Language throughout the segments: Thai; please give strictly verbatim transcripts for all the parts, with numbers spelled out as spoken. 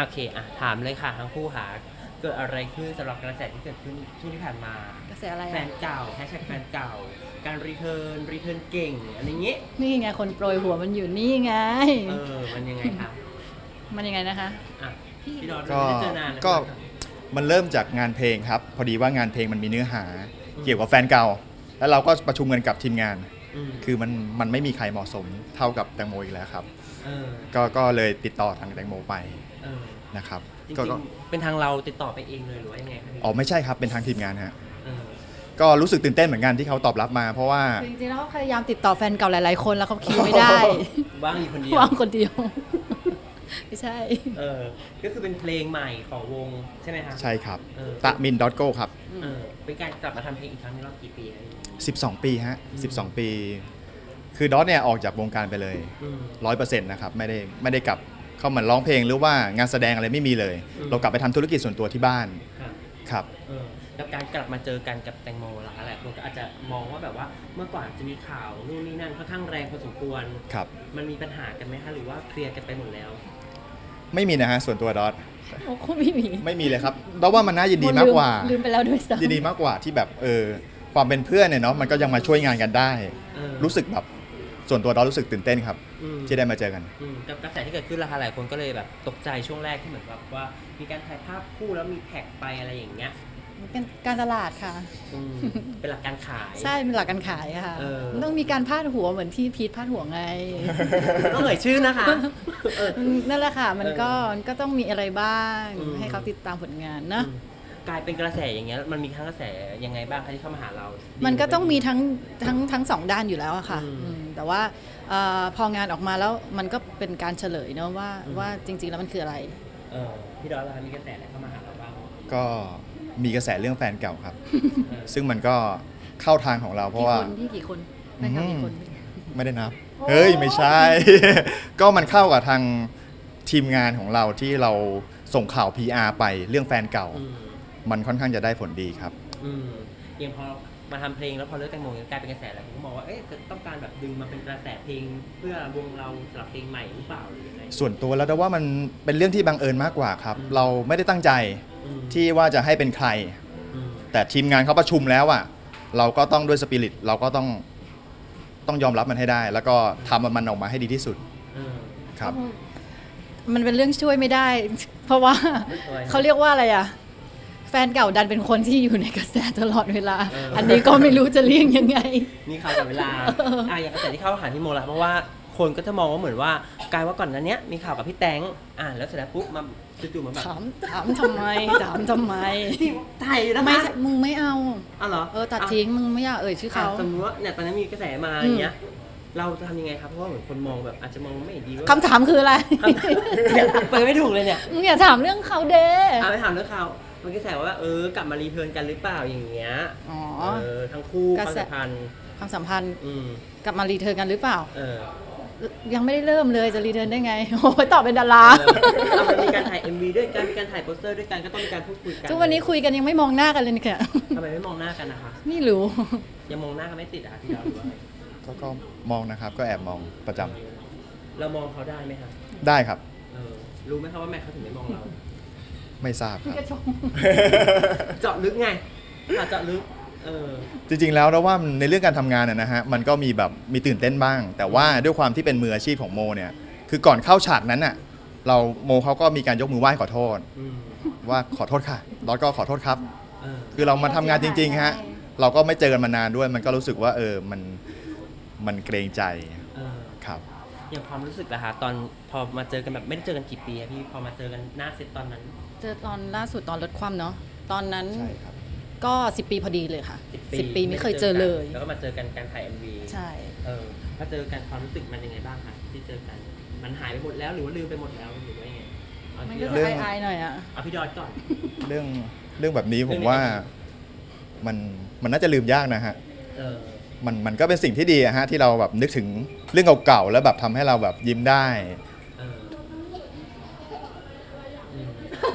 โอเคอ่ะถามเลยค่ะทั้งคู่หาเกิดอะไรขึ้นสำหรับกระแสที่เกิดขึ้นช่วงที่ผ่านมากระแสอะไรแฟนเก่าแฮชแท็กแฟนเก่าการรีเทิร์นรีเทิร์นเก่งอะไรเงี้ยนี่ไงคนโปรยหัวมันอยู่นี่ไงเออมันยังไงคะมันยังไงนะคะอ่ะพี่ดอนก็ไม่ได้เจอนานก็มันเริ่มจากงานเพลงครับพอดีว่างานเพลงมันมีเนื้อหาเกี่ยวกับแฟนเก่าแล้วเราก็ประชุมกันกับทีมงานคือมันมันไม่มีใครเหมาะสมเท่ากับแตงโมอีกแล้วครับก็ก็เลยติดต่อทางแตงโมไปนะครับก็เป็นทางเราติดต่อไปเองเลยหรือว่ายังไงอ๋อไม่ใช่ครับเป็นทางทีมงานฮะก็รู้สึกตื่นเต้นเหมือนกันที่เขาตอบรับมาเพราะว่าจริงๆแล้วเขาพยายามติดต่อแฟนเก่าหลายๆคนแล้วเขาคิวไม่ได้ว่างอยู่คนเดียวว่างคนเดียวไม่ใช่เออก็คือเป็นเพลงใหม่ของวงใช่ไหมคะใช่ครับตะมิน .go ครับเออเป็นการกลับมาทำเพลงอีกครั้งในรอบกี่ปีสิบสองปีฮะสิบสองปีคือดอทเนี่ยออกจากวงการไปเลย ร้อยเปอร์เซ็นต์ นะครับไม่ได้ไม่ได้กลับเข้ามาร้องเพลงหรือว่างานแสดงอะไรไม่มีเลยเรากลับไปทำธุรกิจส่วนตัวที่บ้านครับกับการกลับมาเจอกันกับแตงโมล่ะอะไรคนก็อาจจะมองว่าแบบว่าเมื่อก่อนจะมีข่าวนู่นนี่นั่นค่อนข้างแรงพอสมควรครับมันมีปัญหากันไหมคะหรือว่าเคลียร์กันไปหมดแล้วไม่มีนะฮะส่วนตัวดอทโอ้ไม่มีไม่มีเลยครับเราว่ามันน่ายินดีมากกว่าลืมไปแล้วด้วยซ้ำยินดีมากกว่าที่แบบเออความเป็นเพื่อนเนี่ยเนาะมันก็ยังมาช่วยงานกันได้รู้สึกแบบส่วนตัวเรารู้สึกตื่นเต้นครับที่ได้มาเจอกันกับกระแสที่เกิดขึ้นราคาหลายคนก็เลยแบบตกใจช่วงแรกที่เหมือนแบบว่ามีการถ่ายภาพคู่แล้วมีแท็กไปอะไรอย่างเงี้ยการตลาดค่ะเป็นหลักการขายใช่เป็นหลักการขายค่ะต้องมีการพาดหัวเหมือนที่พีทพาดหัวไงต้องเอ่ยชื่อนะคะนั่นแหละค่ะมันก็ก็ต้องมีอะไรบ้างให้เขาติดตามผลงานนะกลายเป็นกระแสอย่างเงี้ยมันมีทั้งกระแสยังไงบ้างคะที่เข้ามาหาเรามันก็ต้องมีทั้งทั้งทั้งสองด้านอยู่แล้วอะค่ะแต่ว่าพองานออกมาแล้วมันก็เป็นการเฉลยเนาะว่าว่าจริงๆแล้วมันคืออะไรพี่ดอนล่ะมีกระแสอะไรเข้ามาหาเราบ้างก็มีกระแสเรื่องแฟนเก่าครับซึ่งมันก็เข้าทางของเราเพราะว่ากี่คนที่กี่คนแฟนเก่ากี่คนไม่ได้นับเฮ้ยไม่ใช่ก็มันเข้ากับทางทีมงานของเราที่เราส่งข่าว พี อาร์ ไปเรื่องแฟนเก่ามันค่อนข้างจะได้ผลดีครับอืมอย่างพอมาทำเพลงแล้วพอเลิกแตงโมกลายเป็นกระแสแล้วผมก็มองว่าเอ๊ะต้องการแบบดึงมาเป็นกระแสเพลงเพื่อวงเราสำหรับเพลงใหม่หรือเปล่าหรือยังไงส่วนตัวแล้วแต่ว่ามันเป็นเรื่องที่บังเอิญมากกว่าครับเราไม่ได้ตั้งใจที่ว่าจะให้เป็นใครแต่ทีมงานเขาประชุมแล้วอ่ะเราก็ต้องด้วยสปิริตเราก็ต้องต้องยอมรับมันให้ได้แล้วก็ทำมันออกมาให้ดีที่สุดครับมันเป็นเรื่องช่วยไม่ได้เพราะว่าเขาเรียกว่าอะไรอ่ะแฟนเก่าดันเป็นคนที่อยู่ในกระแสตลอดเวลาอันนี้ก็ไม่รู้จะเลี่ยงยังไงนี่ข่าวกับเวลาอ่ะอย่างกระแสที่เข้าหาพี่โมละเพราะว่าคนก็จะมองว่าเหมือนว่ากลายว่าก่อนนั้นเนี้ยมีข่าวกับพี่แตงอ่าแล้วเสร็จแล้วปุ๊บมาจู่ๆมาแบบถามถามทำไมถามทำไมไทยนะไม่มึงไม่เอาอ๋อเหรอเออตัดทิ้งมึงไม่อยากเอ่ยชื่อเขาสมมติว่าเนี่ยตอนนั้นมีกระแสมาอย่างเงี้ยเราจะทำยังไงครับเพราะว่าเหมือนคนมองแบบอาจจะมองไม่ดีคำถามคืออะไรไปไม่ถูกเลยเนี่ยมึงอย่าถามเรื่องเขาเด้อ่าไปถามเรื่องเขามันก็แสว่าเออกลับมารีเทิร์นกันหรือเปล่าอย่างเงี้ยอ๋อเออทั้งคู่ความสัมพันธ์ความสัมพันธ์กลับมารีเทิร์นกันหรือเปล่าเออยังไม่ได้เริ่มเลยจะรีเทิร์นได้ไงโอ้ยตอบเป็นดารามันมีการถ่าย เอ็ม วี ด้วยกันมีการถ่ายโปสเตอร์ด้วยกันก็ต้องมีการพูดคุยกันทุกวันนี้คุยกันยังไม่มองหน้ากันเลยนี่ค่ะทำไมไม่มองหน้ากันนะคะไม่รู้ยังมองหน้ากันไม่ติดอ่ะพี่ดาวหรือว่าก็ก็มองนะครับก็แอบมองประจำเรามองเขาได้ไหมครับได้ครับเออรู้ไหมครับว่าแม่เขาถึงไม่มองเราไม่ทราบครับเจาะลึกไงเจาะลึกจริงๆแล้วเราว่าในเรื่องการทำงานนะฮะมันก็มีแบบมีตื่นเต้นบ้างแต่ว่าด้วยความที่เป็นมืออาชีพของโมเนี่ยคือก่อนเข้าฉากนั้นน่ะเราโมเขาก็มีการยกมือไหว้ขอโทษว่าขอโทษค่ะแล้วก็ขอโทษครับคือเรามาทำงานจริงๆฮะเราก็ไม่เจอกันมานานด้วยมันก็รู้สึกว่าเออมันมันเกรงใจครับอย่างความรู้สึกล่ะคะตอนพอมาเจอกันแบบไม่ได้เจอกันกี่ปีพี่พอมาเจอกันหน้าเซตตอนนั้นเจอตอนล่าสุดตอนลดความเนาะตอนนั้นก็สิบปีพอดีเลยค่ะสิบปีไม่เคยเจอเลยแล้วก็มาเจอกันการถ่าย เอ็ม วีใช่เออพอเจอกันความรู้สึกมันยังไงบ้างคะที่เจอกันมันหายไปหมดแล้วหรือว่าลืมไปหมดแล้วหรือว่ายังไงมันก็จะอายๆหน่อยอ่ะเอาพี่ดอดก่อนเรื่องเรื่องแบบนี้ผมว่ามันมันน่าจะลืมยากนะฮะมันมันก็เป็นสิ่งที่ดีอะฮะที่เราแบบนึกถึงเรื่องเก่าๆแล้วแบบทำให้เราแบบยิ้มได้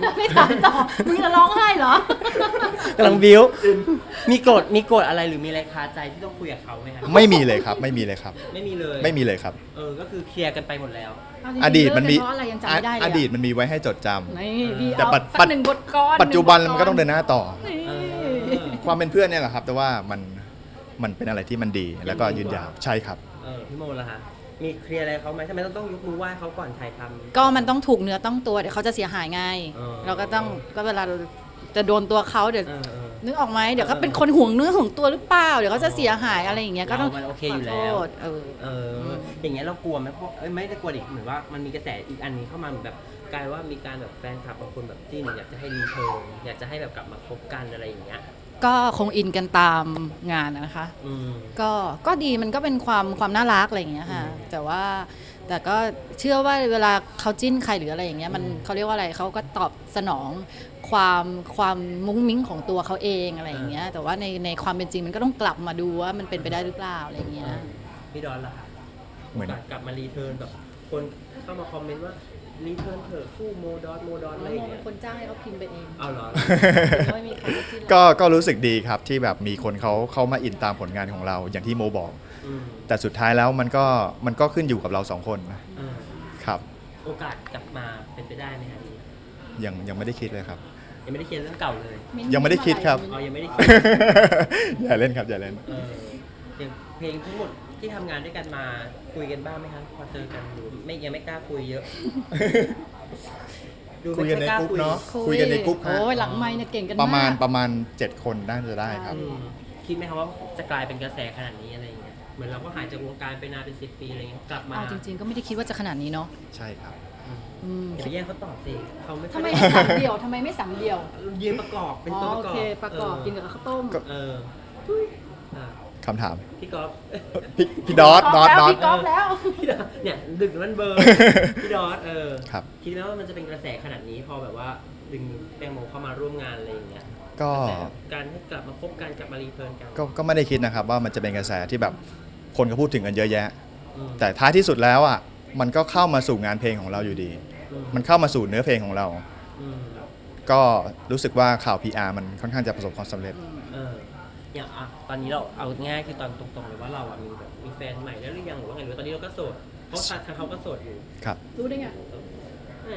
ไม่ถามต่อมึงจะร้องไห้เหรอกำลังบิ้วมีโกรธมีโกรธอะไรหรือมีอะไรคาใจที่ต้องคุยกับเขาไหมครับไม่มีเลยครับไม่มีเลยครับไม่มีเลยไม่มีเลยครับเออก็คือเคลียร์กันไปหมดแล้วอดีตมันมีเพราะอะไรยังจำไม่ได้เลยอดีตมันมีไว้ให้จดจำนี่พี่แต่เอาปัจสักหนึ่งบทกลอนปัจจุบันมันก็ต้องเดินหน้าต่อนี่เออความเป็นเพื่อนเนี่ยแหละครับ แต่ว่ามันมันเป็นอะไรที่มันดีแล้วก็ยืนยาวใช่ครับเออพี่โมล่ะคะมีเคลียร์อะไรเขาไหมทำไมต้องต้องยกมือไหว้เขาก่อนถ่ายทำก็มันต้องถูกเนื้อต้องตัวเดี๋ยวเขาจะเสียหายไงเออเราก็ต้องก็เวลาเราจะโดนตัวเขาเดี๋ยวเออเออนึกออกไหมเดี๋ยวเขาเป็นคนห่วงเนื้อห่วงตัวหรือเปล่าเดี๋ยวเขาจะเสียหายอะไรอย่างเงี้ยก็ต้องเรามันโอเคอยู่แล้วขโทษเออเอออย่างเงี้ยเรากลัวไหมเพราะเอ้ยไม่ได้กลัวดิเหมือนว่ามันมีกระแสอีกอันนี้เข้ามาเหมือนแบบกลายว่ามีการแบบแฟนคลับบางคนแบบจิ้นอยากจะให้รีเทิร์นอยากจะให้แบบกลับมาคบกันอะไรอย่างเงี้ยก็คงอินกันตามงานนะคะอืมก็ก็ดีมันก็เป็นความความน่ารักอะไรอย่างเงี้ยค่ะอืมแต่ว่าแต่ก็เชื่อว่าเวลาเขาจิ้นใครหรืออะไรอย่างเงี้ยมันอืมเขาเรียกว่าอะไรเขาก็ตอบสนองความความมุ้งมิ้งของตัวเขาเองอะไรอย่างเงี้ยแต่ว่าในในความเป็นจริงมันก็ต้องกลับมาดูว่ามันเป็นไปได้หรือเปล่าอะไรอย่างเงี้ยพี่ดอนล่ะคะเหมือนกลับมารีเทิร์นแบบคนเข้ามาคอมเมนต์ว่ารีเทิร์นเถอะคู่โมดอนโมดอนอะไรอย่างเงี้ยคนจ้างให้เขาพิมพ์ไปเองเอาเหรอไม่มีใครจิ้นก็ก็รู้สึกดีครับที่แบบมีคนเขาเขามาอินตามผลงานของเราอย่างที่โมบอกอืมแต่สุดท้ายแล้วมันก็มันก็ขึ้นอยู่กับเราสองคนนะเออครับโอกาสกลับมาเป็นไปได้ไหมคะพี่ยังยังไม่ได้คิดเลยครับยังไม่ได้เคลียร์เรื่องเก่าเลยยังไม่ได้คิดครับอ๋อยังไม่ได้เคลียร์อย่าเล่นครับอย่าเล่นเอออย่างเพลงทั้งหมดที่ทำงานด้วยกันมาคุยกันบ้างไหมคะพอเจอกันหรือไม่ยังไม่กล้าคุยเยอะดูคุยกันในไม่อกรุ๊ปล้าเนาะคุยกันในกรุ๊ปฮะโอ้ยหลังไมค์เนี่ยเก่งกันมากประมาณประมาณเจ็ดคนน่าจะได้ครับอืมคิดไหมคะว่าจะกลายเป็นกระแสขนาดนี้อะไรอย่างเงี้ยเหมือนเราก็หายจากวงการไปนานเป็นสิบปีอะไรเงี้ยกลับมาเอาจริง ๆ ก็ไม่ได้คิดว่าจะขนาดนี้เนาะใช่ครับอืมอืมอย่าไปแย่งเขาตอบสิเขาไม่ค่ทำอยไมได้ไม่สัมเดียวทำไมไม่สัมเดียวยืนประกอบเป็นอ๋อตัวประกอบโอเคประกอบกินกับข้าวต้มก็เอออ่ะคำถามพี่กอล์ฟพี่พี่ดอทดอทดอทพี่ก๊อฟแล้วพี่ดอทเนี่ยดึงมันเบอร์ พี่ดอทเออครับคิดไหมว่ามันจะเป็นกระแสขนาดนี้พอแบบว่าดึงแตงโมเข้ามาร่วมงานอะไรอย่างเงี้ยก็กระแสการให้กลับมาคบกันกลับมารีเทิร์นกันก็ก็ไม่ได้คิดนะครับว่ามันจะเป็นกระแสที่แบบคนก็พูดถึงกันเยอะแยะอืมแต่ท้ายที่สุดแล้วอ่ะมันก็เข้ามาสู่งานเพลงของเราอยู่ดีอืมันเข้ามาสู่เนื้อเพลงของเราอืมก็รู้สึกว่าข่าว พี อาร์ มันค่อนข้างจะประสบความสำเร็จเอออย่างอ่ะตอนนี้เราเอาง่ายคือตอนตรงๆเลยว่าเราอ่ะมีแบบมีแฟนใหม่แล้วหรือยังหรือว่าไงหรือว่าตอนนี้เราก็โสดเพราะทางเขาก็โสดอยู่ครับรู้ได้ไงแหม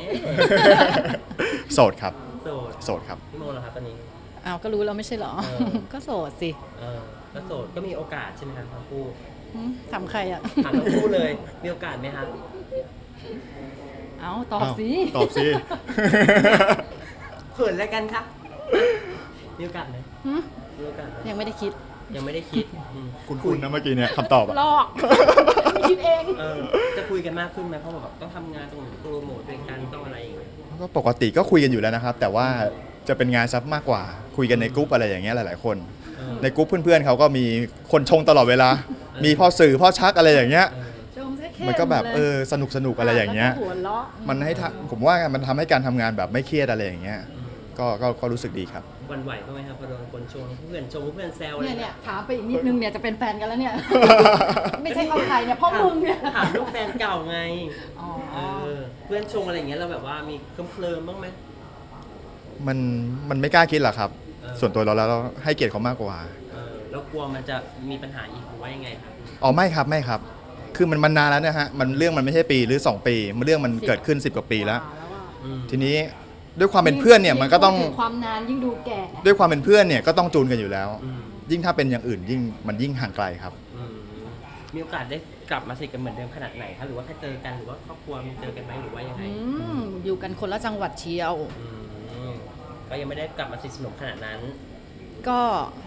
โสดครับโสดโสดครับพี่โมเหรอครับตอนนี้อ้าวก็รู้แล้วไม่ใช่เหรอเออก็โสดสิเออก็โสดก็มีโอกาสใช่ไหมครับทั้งคู่หืมถามใครอ่ะถามทั้งคู่เลยมีโอกาสไหมครับเอาตอบสิตอบสิเขินแล้วกันครับ มีโอกาสไหมหืมมีโอกาสไหมยังไม่ได้คิดยังไม่ได้คิดอืมคุณคุณนะเมื่อกี้เนี่ยคำตอบอะลอกไม่คิดเองเออจะคุยกันมากขึ้นไหมเพราะแบบต้องทำงานต้องโปรโมทด้วยกันต้องอะไรอย่างเงี้ยก็ปกติก็คุยกันอยู่แล้วนะครับ แต่ว่าจะเป็นงานซับมากกว่า คุยกันในกรุ๊ปอะไรอย่างเงี้ยหลายๆคนเออในกรุ๊ปเพื่อนๆเขาก็มีคนชงตลอดเวลา มีพ่อสื่อพ่อชักอะไรอย่างเงี้ยเออจงแค่มันก็แบบเออสนุกสนุกอะไรอย่างเงี้ยแล้วก็หัวเราะมันให้ทะผมว่ามันทำให้การทำงานแบบไม่เครียดอะไรอย่างเงี้ยอืมก็ก็ก็รู้สึกดีครับหวันไหวบ้างไหมครับพอโดนคนชงเพื่อนชงเพื่อนแซวอะไรเนี่ยเงี้เนี่ย ยถามไปอีกนิดนึงเนี่ยจะเป็นแฟนกันแล้วเนี่ย ไม่ใช่เขาใครเนี่ยเพราะถามึงเนี่ยถามลูกแฟนเก่าไงอ๋อเออเพื่อนชงอะไรอย่างเงี้ยเราแบบว่ามีเคลิ้มเคลิมบ้างไหมมันมันไม่กล้าคิดหรอกครับเออส่วนตัวเราแล้วเราให้เกียรติเขามากกว่าเออแล้วกลัวมันจะมีปัญหาอีกหรือว่ายังไงครับอ๋อไม่ครับไม่ครับ คือมันมันนานแล้วนะฮะมันเรื่องมันไม่ใช่ปีหรือสองปีมันเรื่องมันเกิดขึ้นสิบกว่าปีแล้วอืมทีนี้ด้วยความเป็นเพื่อนเนี่ยมันก็ต้องพูดถึความนานยิ่งดูแก่ด้วยความเป็นเพื่อนเนี่ยก็ต้องจูนกันอยู่แล้วอืมยิ่งถ้าเป็นอย่างอื่นยิ่งมันยิ่งห่างไกลครับอืมมีโอกาสได้กลับมาสนิทกันเหมือนเดิมขนาดไหนคะหรือว่าแค่เจอกันหรือว่าครอบครัวมีเจอกันไหมหรือว่ายังไงอืมอยู่กันคนละจังหวัดเชียวอืมก็ยังไม่ได้กลับมาสนิทสนมขนาดนั้นก็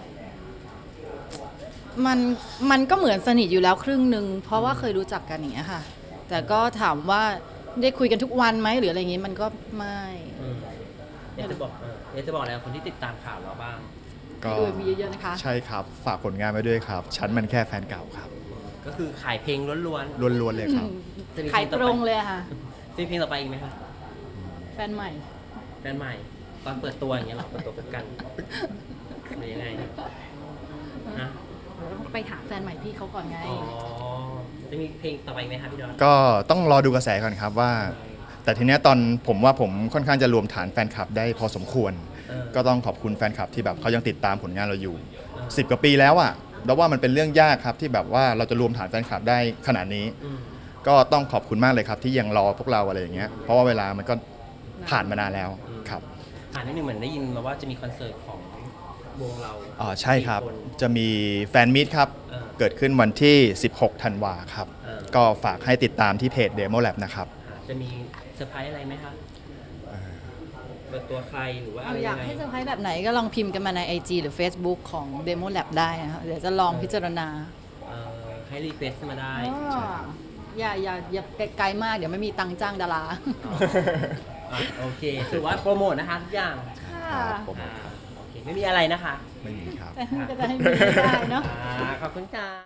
มันมันก็เหมือนสนิทอยู่แล้วครึ่งหนึ่งเพราะว่าเคยรู้จักกันอย่างเงี้ยค่ะ แต่ก็ถามว่าได้คุยกันทุกวันไหมหรืออะไรอย่างงี้มันก็ไม่อืมอยากจะบอกเอออยากจะบอกอะไรกับคนที่ติดตามข่าวเราบ้างก็ดูมีเยอะๆนะคะใช่ครับฝากผลงานไว้ด้วยครับ ฉันมันแค่แฟนเก่าครับก็คือขายเพลงล้วนล้วนๆเลยครับๆจะมีขายตรงเลยอะค่ะจะมีเพลงต่อไปอีกไหมคะแฟนใหม่แฟนใหม่ตอนเปิดตัวอย่างเงี้ยเหรอเปิดตัวพบกันหรือยังไงนะไปหาแฟนใหม่พี่เขาก่อนไงอ๋อจะมีเพลงต่อไปไหมคะพี่ดอนก็ต้องรอดูกระแสก่อนครับว่าแต่ทีเนี้ยตอนผมว่าผมค่อนข้างจะรวมฐานแฟนคลับได้พอสมควรเออก็ต้องขอบคุณแฟนคลับที่แบบเขายังติดตามผลงานเราอยู่สิบกว่าปีแล้วอ่ะแล้วว่ามันเป็นเรื่องยากครับที่แบบว่าเราจะรวมฐานแฟนคลับได้ขนาดนี้อืมก็ต้องขอบคุณมากเลยครับที่ยังรอพวกเราอะไรอย่างเงี้ยเพราะว่าเวลามันก็ผ่านมานานแล้วครับอ่านนิดนึงเหมือนได้ยินมาว่าจะมีคอนเสิร์ตของวงเราอ๋อใช่ครับสี่นจะมีแฟนมิตครับเออเกิดขึ้นวันที่ สิบหก ธันวาครับเออก็ฝากให้ติดตามที่เพจ Demo Lab นะครับอ่าจะมีเซอร์ไพรส์อะไรไหมคะเปิดตัวใครหรือว่าเอาอะไรอยายักงไงให้เซอร์ไพรส์แบบไหนก็ลองพิมพ์กันมาใน ไอ จี หรือ Facebook ของ Demo Lab ได้นะคะเดี๋ยวจะลองพิจารณาเอ่อให้รีเควสมาได้อ๋ออย่าอย่าอย่าไกลๆมากเดี๋ยวไม่มีตังค์จ้างดาราอ่ะโอเคถือว่าโปรโมทนะคะทุกอย่างค่ะผมอ่าโอเคไม่มีอะไรนะคะไม่มีครับแต่ก็จะให้มีได้เนาะอ่าขอบคุณค่ะ